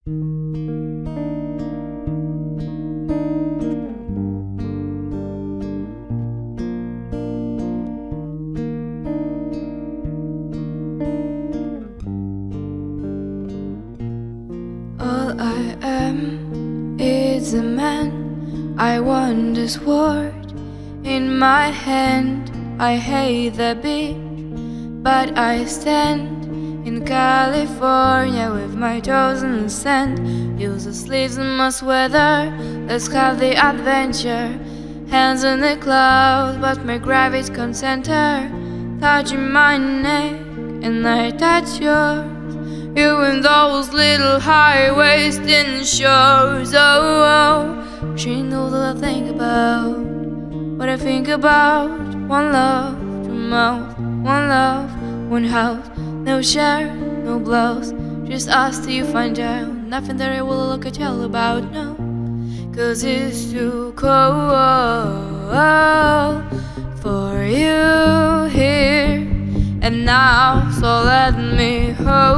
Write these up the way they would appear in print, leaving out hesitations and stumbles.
All I am is a man. I want this world in my hand. I hate the beach, but I stand in California with my toes in the sand. Use the sleeves in my sweater. Let's have the adventure. Hands in the clouds, but my gravity can't center. Touching my neck, and I touch yours. You in those little high-waisted shorts. Oh, she knows what I think about. What I think about. One love, two mouths. One love, one house. No share, no blouse. Just us till you find out. Nothing that I will look at tell about, no. 'Cause it's too cold for you here and now, so let me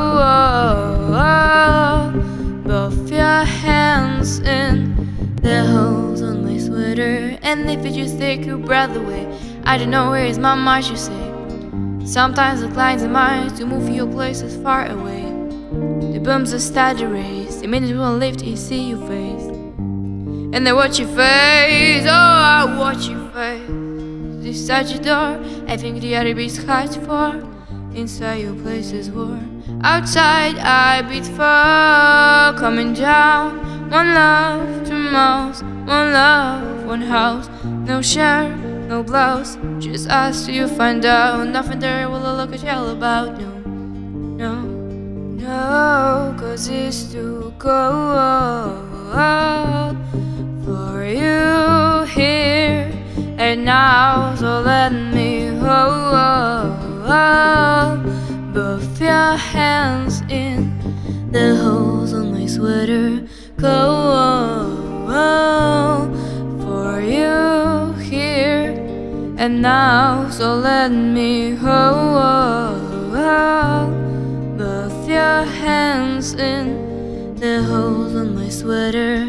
hold both your hands in the holes on my sweater. And if you just take your breath away, I don't know where is my mind, you say. Sometimes it climbs in mind to move your places far away. The bumps are steady raised, the minute will lift, you see your face. And I watch your face, oh, I watch your face. This such a door, I think the other beats hard for. Inside your place is warm, outside I beat for. Coming down, one love, two mouths. One love, one house. No share, no blouse. Just us till you find out. Nothing there will I look at tell about, no. No, no, 'cause it's too cold for you here and now, so let me hold both your hands in the holes on my sweater. Cold for you here and now, so let me hold both your hands in the holes on my sweater.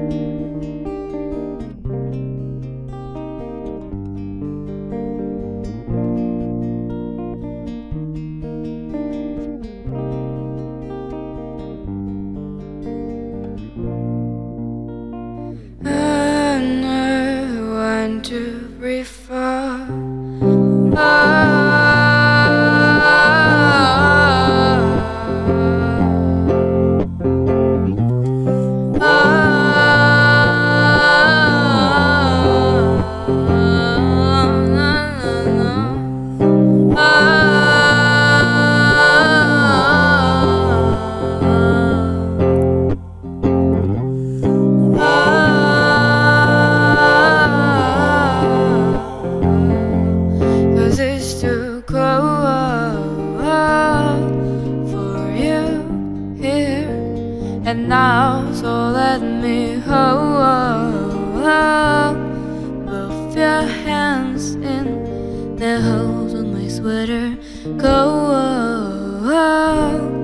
And I want to breathe far. And now, so let me hold both your hands in the holes on my sweater. Go